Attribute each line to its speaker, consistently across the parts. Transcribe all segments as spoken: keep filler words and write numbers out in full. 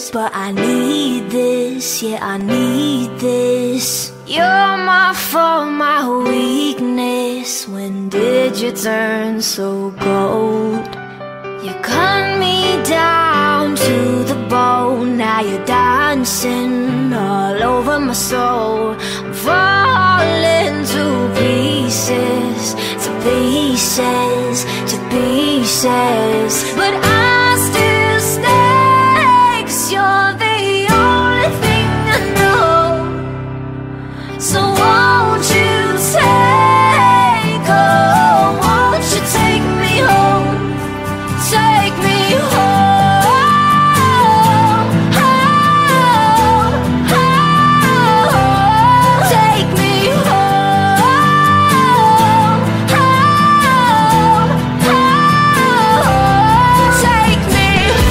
Speaker 1: but I need this, yeah, I need this. You're my fault, my weakness. When did you turn so cold? You cut me down to the bone. Now you're dancing all over my soul. I'm falling to pieces, to pieces, to pieces. But I still stay, 'cause you're the only thing I know. So won't you take, oh, won't you take me home? Take me home, home, home. Take me home, home, home. Take me.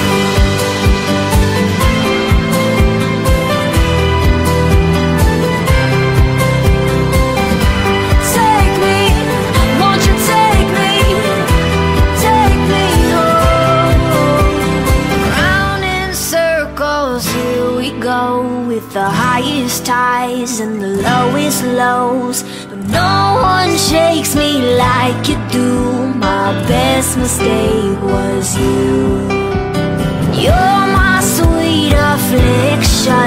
Speaker 1: Take me, won't you take me? Take me home. Round in circles, here we go, with the highest highs and the lowest lows. But no one shakes me like you do. My best mistake was you. You're my sweet affliction.